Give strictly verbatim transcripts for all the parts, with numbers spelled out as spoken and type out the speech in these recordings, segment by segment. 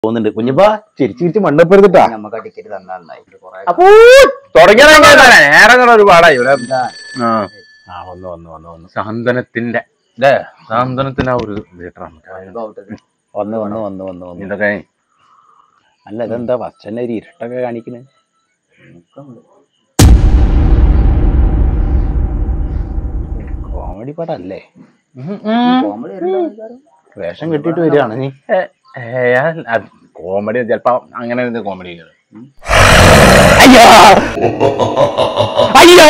തോന്നുന്നുണ്ട് കുഞ്ഞിപ്പാ ചിരിച്ചു ചിരിച്ച് മണ്ണപ്പെടുത്തിട്ടാ നമുക്ക് ടിക്കറ്റ് തന്നായി അപ്പോ തുടങ്ങിയ ഒരുപാടായി ഇവിടെ ആ വന്നു വന്നു വന്നു വന്നു സാന്ത്വനത്തിന്റെ അല്ലേ സാന്ത്വനത്തിന്റെ ആ ഒരു വന്ന് വന്ന് വന്ന് വന്ന് വന്ന് ഇതൊക്കെ അല്ല ഇതെന്താ ഫസ്റ്റ് ഒരു ഇരുട്ടൊക്കെ കാണിക്കണേ കോമഡി പടല്ലേ കോമഡി വേഷം കെട്ടിട്ട് വരികയാണ് നീ കോമഡി ചിലപ്പോ അങ്ങനെ കോമഡി അയ്യോ അയ്യോ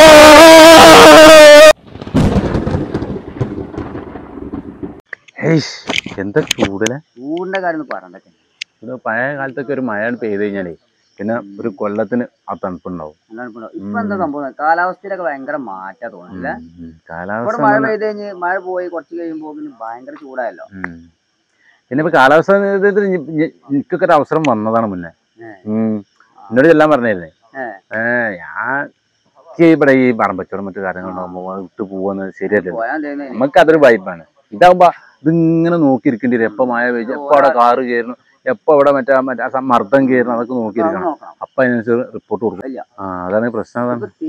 എന്താ ചൂടിനെ ചൂടിന്റെ കാര്യം പറഞ്ഞൊക്കെ ഇത് പഴയ കാലത്തൊക്കെ ഒരു മഴ പെയ്ത് കഴിഞ്ഞാലേ പിന്നെ ഒരു കൊല്ലത്തിന് ആ തണുപ്പുണ്ടാവും. ഇപ്പൊ എന്താ സംഭവം കാലാവസ്ഥയിലൊക്കെ ഭയങ്കര മാറ്റാ തോന്നുന്നില്ല. കാലാവസ്ഥ മഴ പെയ്ത് കഴിഞ്ഞ് മഴ പോയി കുറച്ച് കഴിയുമ്പോ ഭയങ്കര ചൂടായല്ലോ. പിന്നെ ഇപ്പൊ കാലാവസ്ഥ എനിക്കൊക്കെ ഒരു അവസരം വന്നതാണ് മുന്നേ. എന്നോട് ചെല്ലാൻ പറഞ്ഞായിരുന്നേ ഏഹ് ഞാൻ ഇവിടെ ഈ പറമ്പച്ചോടും മറ്റു കാര്യങ്ങളുണ്ടാകുമ്പോ വിട്ട് പോകുന്നത് ശരിയല്ലല്ലോ. നമുക്ക് അതൊരു വൈബാണ്. ഇതാകുമ്പോ ഇതിങ്ങനെ നോക്കിയിരിക്കേണ്ടി വരും. എപ്പോ മഴ പെയ്യും, എപ്പോ അവിടെ കാറ് കയറുന്നു, എപ്പോ ഇവിടെ മറ്റേ മറ്റേ മർദ്ദം കയറുന്നു, അതൊക്കെ നോക്കിയിരിക്കണം. അപ്പൊ അതിനനുസരിച്ച് റിപ്പോർട്ട് കൊടുക്കും. ആ അതാണ് പ്രശ്നം.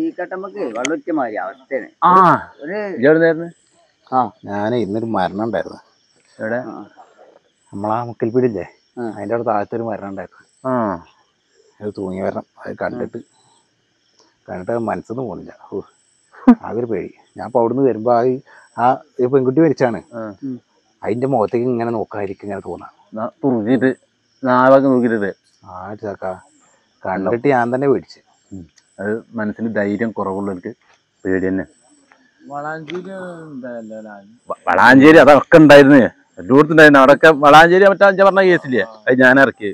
ആ ഞാനേ ഇന്നൊരു മരണം ഉണ്ടായിരുന്നു. എവിടെ? നമ്മളാ മുക്കൽപ്പീടില്ലേ അതിന്റെ അവിടെ താഴത്തൊരു മരണം ഉണ്ടായിരുന്നു. ആ അത് തൂങ്ങി വരണം. അത് കണ്ടിട്ട് കണ്ടിട്ട് മനസ്സിന്ന് പോണില്ല. ഓ ആകെ പേടി. ഞാൻ ഇപ്പൊ അവിടുന്ന് വരുമ്പോ ആ ആ പെൺകുട്ടി മരിച്ചാണ്. അതിന്റെ മുഖത്തേക്ക് ഇങ്ങനെ നോക്കാതിരിക്കും ഇങ്ങനെ തോന്നാം. നോക്കിട്ട് ആ ചാക്ക കണ്ടിട്ട് ഞാൻ തന്നെ പേടിച്ചു. അത് മനസ്സിന് ധൈര്യം കുറവുള്ളവർക്ക് പേടി തന്നെ. വളാഞ്ചേരി അതൊക്കെ ഉണ്ടായിരുന്നു, എല്ലായിടത്തുണ്ടായിരുന്നു. അവിടെയൊക്കെ വളാഞ്ചേരി മറ്റേ അഞ്ച പറഞ്ഞ കേസില്ലേ, അത് ഞാൻ ഇറക്കി.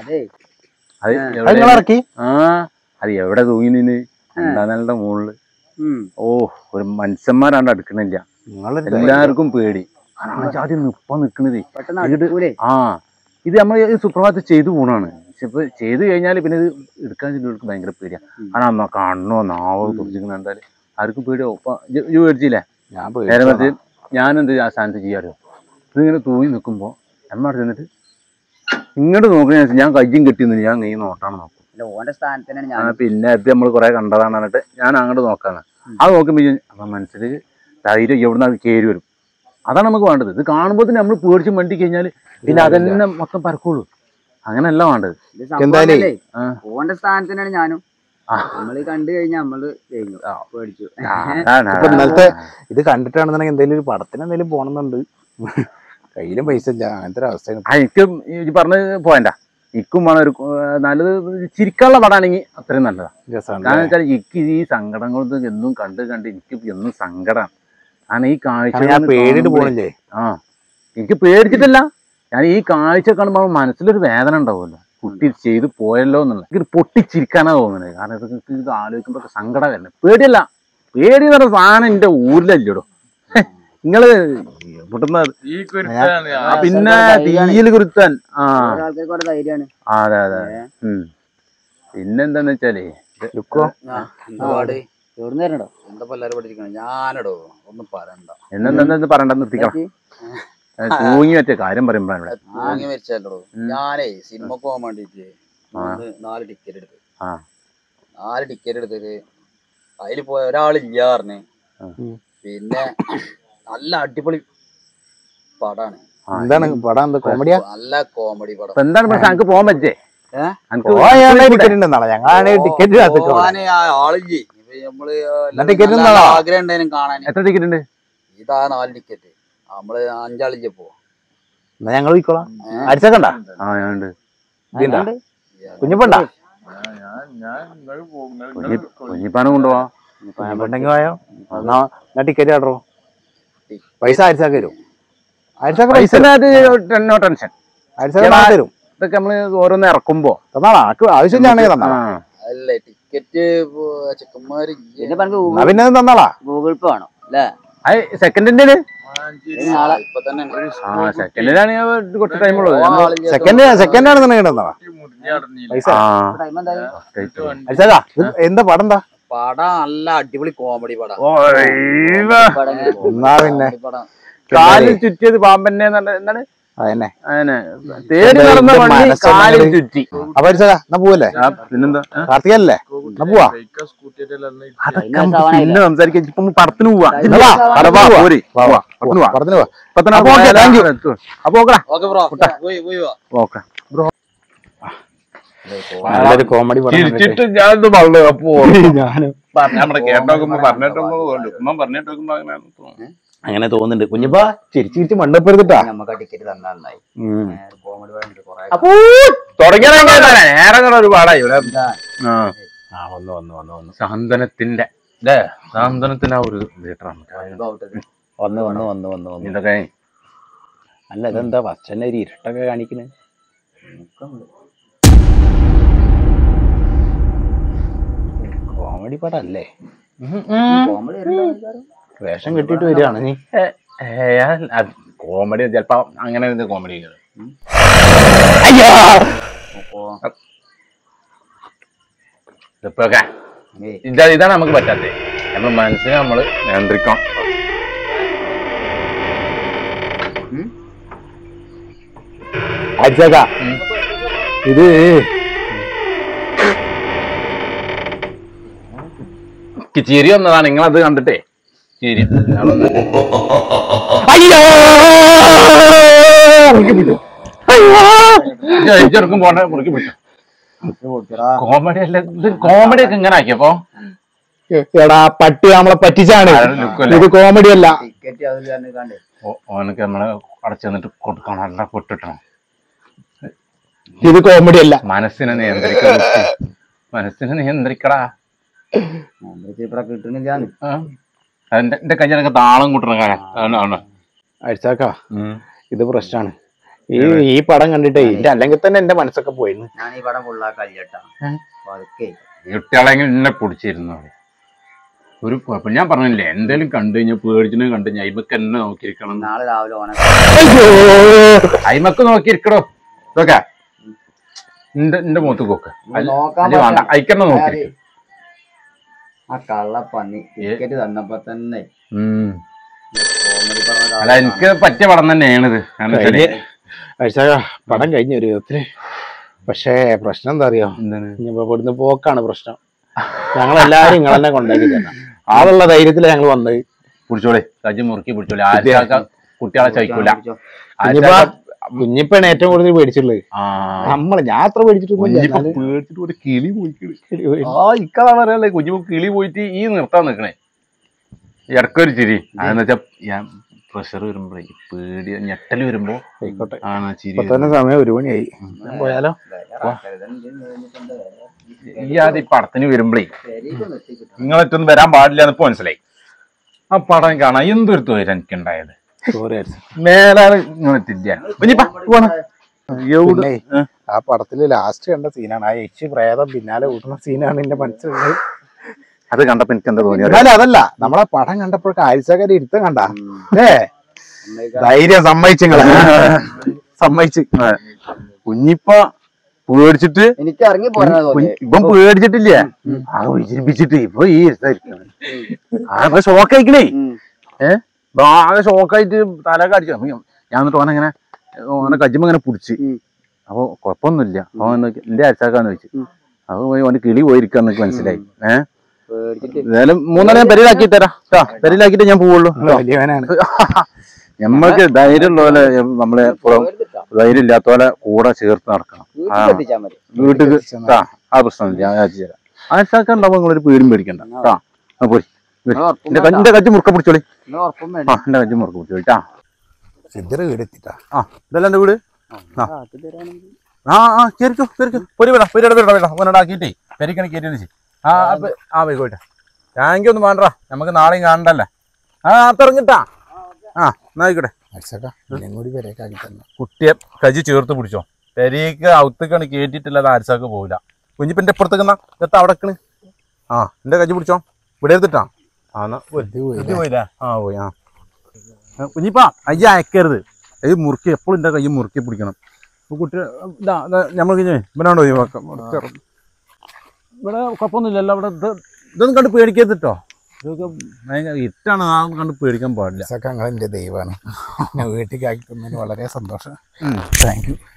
അത് ഇറക്കി ആ അത് എവിടെ തൂങ്ങി നിന്ന് രണ്ടാനാളുടെ മുകളില്. ഓ ഒരു മനുഷ്യന്മാരാണ്ട് അടുക്കണില്ല. എല്ലാവർക്കും പേടി. ആദ്യം ഇപ്പം നിക്കണതേ ആ ഇത് നമ്മൾ സുപ്രഭാതത്തിൽ ചെയ്തു പോണാണ്. പക്ഷെ ഇപ്പൊ ചെയ്ത് കഴിഞ്ഞാൽ പിന്നെ ഇത് എടുക്കാൻ ചെല്ലുകൾക്ക് ഭയങ്കര പേടിയാ. കാരണം കണ്ണോ നാവോ തുറച്ചിരിക്കുന്ന എന്തായാലും ആർക്കും പേടിയോ. ഇപ്പൊ ഇത് പേടിച്ചില്ലേ? ഞാൻ നേരെ മറിച്ച് ഞാനെന്ത് ആ സ്ഥാനത്ത് ചെയ്യാറോ, ഇതിങ്ങനെ തൂങ്ങി നിൽക്കുമ്പോ അമ്മ ചെന്നിട്ട് ഇങ്ങോട്ട് നോക്കുന്ന ഞാൻ കയ്യും കെട്ടിയൊന്നും ഞാൻ കൈ നോട്ടാണ് നോക്കും. പിന്നെ അത് നമ്മൾ കുറെ കണ്ടതാണ് പറഞ്ഞിട്ട് ഞാൻ അങ്ങോട്ട് നോക്കാന്ന്. അത് നോക്കുമ്പോ അപ്പൊ മനസ്സിൽ ധൈര്യം എവിടുന്ന് അത് കയറി വരും. അതാണ് നമുക്ക് വേണ്ടത്. ഇത് കാണുമ്പോൾ തന്നെ നമ്മൾ പേടിച്ച് മണ്ടി കഴിഞ്ഞാൽ പിന്നെ അതന്നെ മൊത്തം പരക്കുള്ളൂ. അങ്ങനെയല്ല വേണ്ടത്. ഓന്റെ സ്ഥാനത്തിനാണ് ഞാനും. നമ്മള് കണ്ടു കഴിഞ്ഞാൽ നമ്മള് പേടിച്ചു. ഇന്നലത്തെ ഇത് കണ്ടിട്ടാണെന്നുണ്ടെങ്കിൽ എന്തെങ്കിലും ഒരു പടത്തിന് എന്തെങ്കിലും പോണമെന്നുണ്ട്. കയ്യിലും പൈസ ഇല്ല. അങ്ങനത്തെ ഒരു അവസ്ഥ. എനിക്കും ഈ പറഞ്ഞ പോയണ്ട ഇക്കും വേണം ഒരു നല്ലത്. ചിരിക്കാനുള്ള പടാണെങ്കിൽ അത്രയും നല്ലതാണ്. കാരണം വെച്ചാൽ എനിക്ക് ഈ സങ്കടങ്ങളൊന്നും എന്നും കണ്ട് കണ്ട് എനിക്ക് എന്നും സങ്കടമാണ്. കാരണം ഈ കാഴ്ച പേടിട്ട് പോണില്ലേ? ആ എനിക്ക് പേടിച്ചിട്ടില്ല. ഞാൻ ഈ കാഴ്ച കാണുമ്പോൾ മനസ്സിലൊരു വേദന ഉണ്ടാവുമല്ലോ, കുട്ടി ചെയ്ത് പോയല്ലോ എന്നുള്ള. എനിക്ക് പൊട്ടിച്ചിരിക്കാനാ തോന്നുന്നത്. കാരണം ഇതൊക്കെ ഇത് ആലോചിക്കുമ്പോ സങ്കടം വരുന്നത്. പേടിയല്ല, പേടി എന്ന് പറഞ്ഞ സാധനം എന്റെ ഊരിലല്ലോടോ. നിങ്ങള് പിന്നെ തീയിൽ കുരുത്താൻ ആ അതെ അതെ. ഉം പിന്നെന്താന്ന് വെച്ചാലേ ഞാനടോ ഒന്നും പറയണ്ട. എന്നെന്താ പറയണ്ട നിർത്തിക്കണം. തൂങ്ങി വെച്ച കാര്യം പറയുമ്പോഴാണ് തൂങ്ങി മരിച്ചല്ലോ. ഞാനേ സിനിമക്ക് പോകാൻ വേണ്ടിട്ട് നാല് ടിക്കറ്റ് എടുത്ത് നാല് ടിക്കറ്റ് എടുത്തിട്ട് അതിൽ പോയ ഒരാളില്ല പറഞ്ഞ്. പിന്നെ നല്ല അടിപൊളി പടാണ്. എന്താണ് പടം? എന്താ കോമഡിയാ? നല്ല കോമഡി പടം. എന്താണ് പ്രശ്നം? എനിക്ക് പോകാൻ പറ്റേ? ആഗ്രഹം ഉണ്ടായിരുന്നു കാണാൻ. എത്ര ടിക്കറ്റ് ഉണ്ട്? ഇതാ നാല് ടിക്കറ്റ്. നമ്മള് അഞ്ചാളിഞ്ച പോവാ. ഞങ്ങൾ പോയിക്കോളാം. അടിച്ചേക്കണ്ട. ആ ഞാനുണ്ട്. കുഞ്ഞിപ്പണ്ടാ കുഞ്ഞിപ്പാനെ കൊണ്ടുപോവാ. പോയോ എന്നാ ടിക്കറ്റ് ആടോ. പൈസ അരിച്ചാക്കി തരും. പൈസ നോ ടെൻഷൻ. തരും. ഇതൊക്കെ നമ്മള് ഓരോന്ന് ഇറക്കുമ്പോ തന്നാളാ ആവശ്യമില്ലാണെങ്കിൽ തന്നാ. അല്ലേ ടിക്കറ്റ് ചെക്കന്മാര് പിന്നെ തന്നാളാ. ഗൂഗിൾ പേ വേണം അല്ലേ? സെക്കൻഡിന്റെ സെക്കൻഡിനാണ് കുറച്ച് ടൈമുള്ളൂ. സെക്കൻഡ് സെക്കൻഡ് ആണെന്നുണ്ടെങ്കിൽ എന്താ പടം? എന്താ പടം? നല്ല അടിപൊളി കോമഡി പടം. കാലിൽ ചുറ്റിയത് പാമ്പന്നെ എന്താണ് അതന്നെ അതന്നെ തേടി നടന്ന വണ്ടി കാലിൽ ചുറ്റി. അപ്പൊ എന്നാ പോവല്ലേ? പിന്നെന്താ കാർത്തികല്ലേ? എന്നാ പോവാ. പിന്നെ സംസാരിക്കാൻ ഇപ്പൊ പടത്തിന് പോവാ. പടത്തിന് പോവാ. അപ്പൊ ഓക്കെ ബ്രോ. നല്ലൊരു കോമഡി ചിരിച്ചിട്ട് ഞാനത് പറഞ്ഞു. അപ്പൊ ഞാനും കേട്ടോക്കുമ്പോ പറഞ്ഞിട്ടുമ്പോ പറഞ്ഞിട്ടോക്കുമ്പോ അങ്ങനെ തോന്നുന്നുണ്ട്. കുഞ്ഞിപ്പാ ചിരിച്ച് ചിരിച്ച് മണ്ടപ്പെടുത്തിട്ടാ നമുക്ക് ടിക്കറ്റ് തന്നായി കോമഡി നേരെ ഒരുപാടായി ഇവിടെ. വന്നു വന്നു വന്നു വന്നു സാന്ത്വനത്തിന്റെ അല്ലേ? സാന്ത്വനത്തിന്റെ ആ ഒരു തിയേറ്ററാണ്. വന്ന് വന്ന് വന്ന് വന്ന് വന്ന് ഇതൊക്കെ അല്ല ഇതെന്താ പച്ചന്നെ ഒരു ഇരുട്ടൊക്കെ കാണിക്കുന്നത്? കോമഡി പടല്ലേ? വേഷം കെട്ടിട്ട് വരികയാണ് നീ? കോമഡി ചിലപ്പോ അങ്ങനെ കോമഡി ഇപ്പൊക്കെ ഇതാ ഇതാണ് നമുക്ക് പറ്റാത്തത്. നമ്മൾ മനസ്സിനെ നമ്മള് നിയന്ത്രിക്കണം. അടിച്ചേക്ക ഇത് ചിരി വന്നതാണ്. നിങ്ങളത് കണ്ടിട്ടേ ചിരി ചെറുക്കും പോണ്ട മുറുക്കി പിടിച്ചു. കോമഡി അല്ല ഇത്. കോമഡി ഒക്കെ ഇങ്ങനെ ആക്കിയപ്പോ എടാ പട്ടി നമ്മളെ പറ്റിച്ചാണ്. ഇത് കോമഡി അല്ല. ഓനക്ക് നമ്മളെ അടച്ചു തന്നിട്ട് കൊടുക്കണം. നല്ല പൊട്ടിട്ടണം. ഇത് കോമഡി അല്ല. മനസ്സിനെ നിയന്ത്രിക്കണം. മനസ്സിനെ നിയന്ത്രിക്കടാ. കിട്ടുന്നില്ല. അതിന്റെ എന്റെ കയ്യിലൊക്കെ താളം കൂട്ടണ കാര്യം അടിച്ചാക്കാ. ഇത് പ്രശ്നമാണ്. ഈ ഈ പടം കണ്ടിട്ടേ ഇല്ല, അല്ലെങ്കിൽ തന്നെ എന്റെ മനസ്സൊക്കെ പോയിരുന്നു. ഞാൻ ഈ പടം ഫുള്ളാക്കല്ലേട്ടാ. കുട്ടികളെങ്കിൽ എന്നെ പൊടിച്ചിരുന്നു. ഒരു കുഴപ്പം ഞാൻ പറഞ്ഞില്ലേ, എന്തേലും കണ്ടു കഴിഞ്ഞാൽ പേടിച്ചിനെ കണ്ടു കഴിഞ്ഞാൽ അയിമക്ക് എന്നെ നോക്കിയിരിക്കണം. നാളെ രാവിലെ ഓനെ അയിമക്ക് നോക്കിയിരിക്കണോ? ഇതൊക്കെ എന്റെ എന്റെ മുഖത്ത് പോക്ക് വേണ്ട. അയക്കന്നെ നോക്കി. ആ കള്ളപ്പന്നി ടിക്കറ്റ് തന്നപ്പോ തന്നെ അല്ല, എനിക്ക് പറ്റിയ പടം തന്നെയാണിത്. പടം കഴിഞ്ഞ ഒരു വിധത്തില്. പക്ഷേ പ്രശ്നം എന്താ അറിയോ? ഇനിയിപ്പോ ഇവിടുന്ന് പോക്കാണ് പ്രശ്നം. ഞങ്ങളെല്ലാരും നിങ്ങൾ തന്നെ കൊണ്ടാക്കി തരണം. ആളുള്ള ധൈര്യത്തിലാണ് ഞങ്ങൾ വന്നത്. പിടിച്ചോളെ, കജ്ജി മുറുക്കി പിടിച്ചോളെ. കുട്ടികളെ ചതിക്കൂല. കുഞ്ഞിപ്പാണ് ഏറ്റവും കൂടുതൽ പേടിച്ചിട്ടുള്ളത്. നമ്മള് ഞാൻ അത്ര പേടിച്ചിട്ടൊന്നും പേടിച്ചിട്ട് ഒരു കിളി പോയി. ആ ഇക്കതാ പറയല്ലേ, കുഞ്ഞിപ്പോ കിളി പോയിട്ട് ഈ നിർത്താൻ നിക്കണേ. ഇടക്കൊരു ചിരി. അതെന്ന് വെച്ചാ ഞാൻ പ്രഷർ വരുമ്പോഴേ പേടി ഞെട്ടല് വരുമ്പോ ആയിക്കോട്ടെ. ആണ് ചിരി. തന്നെ സമയം ഒരു മണിയായി. പോയാലോ? ഈ ആദ്യം ഈ പടത്തിന് വരുമ്പോഴേ നിങ്ങളൊറ്റൊന്നും വരാൻ പാടില്ല എന്ന് ഇപ്പൊ മനസ്സിലായി. ആ പടം കാണാൻ എന്തൊരു തോര എനിക്കുണ്ടായത്. മേലാണ് ഇങ്ങനെ തിരിഞ്ഞ. ആ പടത്തില് ലാസ്റ്റ് കണ്ട സീനാണ്. ആ യക്ഷി പ്രേതം പിന്നാലെ കൂട്ടുന്ന സീനാണ് എന്റെ മനസ്സിലുള്ളത്. അത് കണ്ടപ്പോ എനിക്ക് എന്താ തോന്നിയത്? എന്നാലും അതല്ല, നമ്മളെ പടം കണ്ടപ്പോഴൊക്കെ ആഴ്ചക്കാരെ ഇരുത്തം കണ്ട ഏ ധൈര്യം സമ്മതിച്ചങ്ങളെ സമ്മതിച്ച്. കുഞ്ഞിപ്പ പേടിച്ചിട്ട് എനിക്ക് ഇറങ്ങി പോരാ. ഇപ്പം പേടിച്ചിട്ടില്ല, അത് വിജയിപ്പിച്ചിട്ട് ഇപ്പൊ ഈ ആകെ ഷോക്കായിക്കണേ. ഏഹ് ആകെ ഷോക്കായിട്ട് തലൊക്കെ അടിച്ചു. ഞാൻ എന്നിട്ട് ഓനെങ്ങനെ ഓനെ കജ്ജുമ്പോ ഇങ്ങനെ പിടിച്ച്. അപ്പൊ കുഴപ്പമൊന്നുമില്ല. ഓൻ എന്റെ അയച്ചാക്കാന്ന് ചോദിച്ചു. അപ്പൊ ഓന് കിളി പോയിരിക്കാന്നൊക്കെ മനസ്സിലായി. ഏഹ് ഏതായാലും മൂന്നെണ്ണം ഞാൻ പെരയിലാക്കി തരാം. പെരയിലാക്കിട്ട് ഞാൻ പോവുള്ളൂ. നമ്മൾക്ക് ധൈര്യമുള്ള പോലെ നമ്മളെ ധൈര്യം ഇല്ലാത്ത പോലെ കൂടെ ചേർത്ത് നടക്കണം. വീട്ടിൽ ആ പ്രശ്നമില്ല. ഞാൻ അയച്ചു തരാം. അയച്ചാക്ക ഉണ്ടാവുമ്പോ നിങ്ങളൊരു പേരും പേടിക്കണ്ട. ആ പോയി എന്റെ എന്റെ കജ്ജ് മുറുക്ക പിടിച്ചോളി. ആ എന്റെ കജ്ജ് മുറുക്ക പിടിച്ചോളിട്ടാ. സിദ്ധർ വീട് എത്തിട്ടാ. ആ ഇതല്ല എന്റെ വീട്. ആ ആ കേറിക്കോ കേറിക്കോ. ഒരു വിടാ ഒരു വിടാ വിടാ ഓനോടാക്കിട്ടേ പെരിക്കണ കയറ്റി. ആ ആ പോയിക്കോട്ടെ. താങ്ക് യു ഒന്നും വേണ്ട, നമുക്ക് നാളെയും കാണണ്ടല്ലേ. ആ തിറങ്ങിട്ടാ. ആ എന്നായിക്കോട്ടെ. കുട്ടിയെ കജി ചേർത്ത് പിടിച്ചോ. പെരേക്ക് ഔത്തേക്കാണ് കേട്ടിട്ടില്ലാതെ ആരിസാക്ക് പോവില്ല. കുഞ്ഞിപ്പിന്റെ ഇപ്പുറത്തേക്കുന്ന എത്താ അവിടെക്കണ്. ആ എന്റെ കജി പിടിച്ചോ. ഇവിടെ എടുത്തിട്ടാ. ആ എന്നാ പോയില്ലേ? ആ പോയി. ആ കുഞ്ഞിപ്പാ അയ്യ അയക്കരുത്. അത് മുറുക്കി എപ്പോഴും എന്റെ കൈ മുറുക്കി പിടിക്കണം. കുട്ടി ഇതാ ഞമ്മൾക്ക് ഇവനാണ്ടോ ഇവിടെ കുഴപ്പമൊന്നുമില്ലല്ലോ. ഇവിടെ ഇത് ഇതൊന്നും കണ്ട് പേടിക്കരുത് കേട്ടോ. ഇതൊക്കെ ഭയങ്കര ഇട്ടാണ് ആ കണ്ട് പേടിക്കാൻ പാടില്ല. ഇതൊക്കെ നിങ്ങൾ എൻ്റെ ദൈവമാണ്. ഞാൻ വീട്ടിലേക്ക് ആക്കി തന്നതിന് വളരെ സന്തോഷം. Thank you.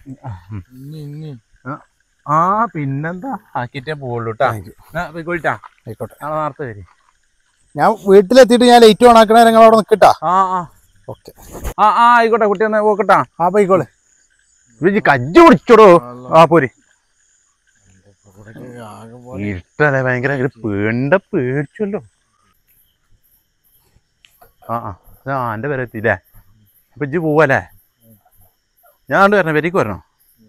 ആ പിന്നെന്താ ആക്കിയിട്ടേ പോകുള്ളൂ കേട്ടോ. പോയിട്ടാ ആയിക്കോട്ടെ. നാളെ നേരത്തെ വരും. ഞാൻ വീട്ടിലെത്തിയിട്ട് ഞാൻ ലൈറ്റ് ഓൺ ആക്കണേ നിങ്ങൾ അവിടെ നിൽക്കട്ടാ. ആ ആ ഓക്കെ. ആ ആ ആയിക്കോട്ടെ കുട്ടി എന്നാ പോക്കട്ടാ. ആ പോയിക്കോളെ. ഇജ്ജ് കജ്ജ് പിടിച്ചോടോ. ആ പോര്. ഇരുട്ടല്ലേ ഭയങ്കര പേണ്ട പേടിച്ചല്ലോ. ആ ആ ആ എൻ്റെ പേരെ എത്തിയില്ലേ. അപ്പൊ ഇജ്ജ് പോവല്ലേ? ഞാൻ കൊണ്ട് വരണേ, പേരേക്ക് വരണോ?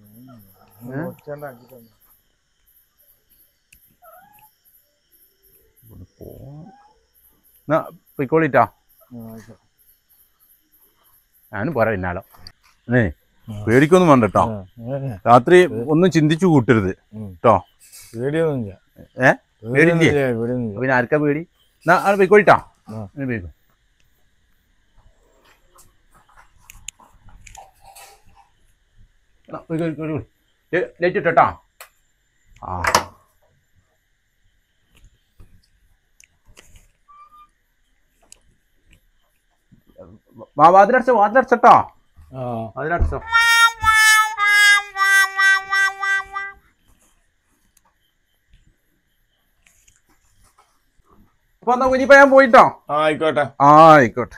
പോയിക്കോളിട്ടാ. ഞാനും പോരാ പിന്നാലോ. ഏ പേടിക്കൊന്നും വേണ്ട കേട്ടോ. രാത്രി ഒന്നും ചിന്തിച്ചു കൂട്ടരുത് കേട്ടോ. ഏ പേടില്ലേ? പിന്നെ ആർക്കാ പേടി? എന്നാ അത് പോയിക്കോളിട്ടാ. പോയിക്കോ. ലൈറ്റ് ഇട്ടോ. ആ വാതിലടച്ചോ വാതിലടച്ചോ വാതിലടച്ചോ. അപ്പൊ എന്നാ കുഞ്ഞിപ്പ ഞാൻ പോയിട്ടോ. ആയിക്കോട്ടെ. ആ ആയിക്കോട്ടെ.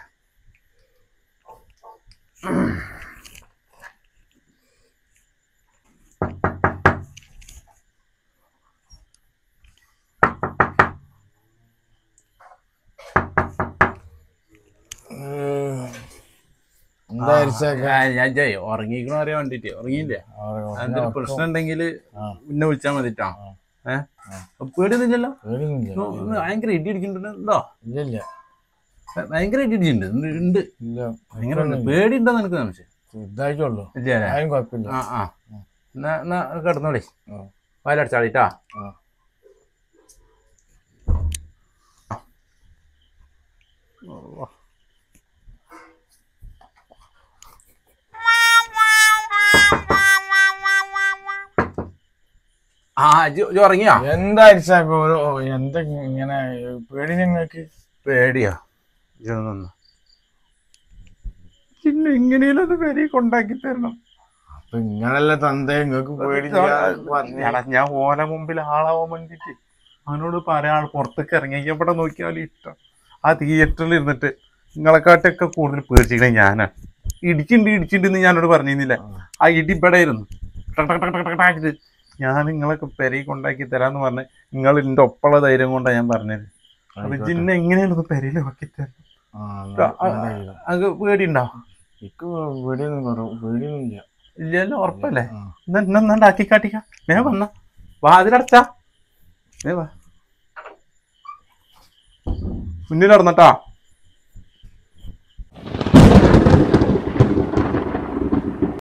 ഞാൻ ചെയ്യ ഉറങ്ങിക്കണോ അറിയാൻ വേണ്ടിട്ട്. ഉറങ്ങിയില്ലേ? എന്തൊരു പ്രശ്നം ഉണ്ടെങ്കില് പിന്നെ വിളിച്ചാ മതിട്ടോ. ഏഹ് പേടിയൊന്നുമില്ലല്ലോ? ഭയങ്കര ഇടി ഇടിക്കുന്നുണ്ടോ? ഭയങ്കര ഇടി ഇടിച്ചിട്ടുണ്ട്. ഉണ്ട് ഭയങ്കര പേടി ഉണ്ടോ നിനക്ക്? സംശയം ആ ആ എന്നാ എന്നാ കിടന്നോളി. വാലടച്ചാളിട്ടാ. ആ ഉറങ്ങിയാ? എന്താ എന്താ ഇങ്ങനെ പേടി? നിങ്ങൾക്ക് പേടിയോ? ഇതൊന്നും പിന്നെ എങ്ങനെയല്ലോ പേടി കൊണ്ടാക്കി തരണം. അപ്പൊ ഇങ്ങനല്ല തന്തേ നിങ്ങൾക്ക് പേടി? ഞാൻ ഓല മുമ്പിൽ ആളാവാൻ വേണ്ടിട്ട് അവനോട് പറയാൻ പുറത്തേക്ക് ഇറങ്ങി എവിടെ നോക്കിയാലും ഇഷ്ടം. ആ തിയേറ്ററിൽ ഇരുന്നിട്ട് നിങ്ങളെക്കാട്ടൊക്കെ കൂടുതൽ പേടിച്ചിക്കണേ ഞാനാ. ഇടിച്ചിണ്ട് ഇടിച്ചിട്ടുണ്ട് ഞാനോട് പറഞ്ഞിരുന്നില്ല. ആ ഇടി ഇവിടെ ആയിരുന്നു. ഞാൻ നിങ്ങളൊക്കെ പെരയിൽ കൊണ്ടാക്കി തരാന്ന് പറഞ്ഞ് നിങ്ങൾ എന്റെ ഒപ്പമുള്ള ധൈര്യം കൊണ്ടാണ് ഞാൻ പറഞ്ഞത്. അപ്പൊ ജിന്നെ എങ്ങനെയാണ് പെരയിൽ ആക്കി തരണം? അത് പേടിയുണ്ടോ? ഇല്ലല്ലോ? ഉറപ്പല്ലേ? എന്നാണ്ടാക്കി കാട്ടിക്ക. നേ വന്ന വാതിലടച്ചാ. നേ വാ മുന്നിൽ നടന്നട്ടാ.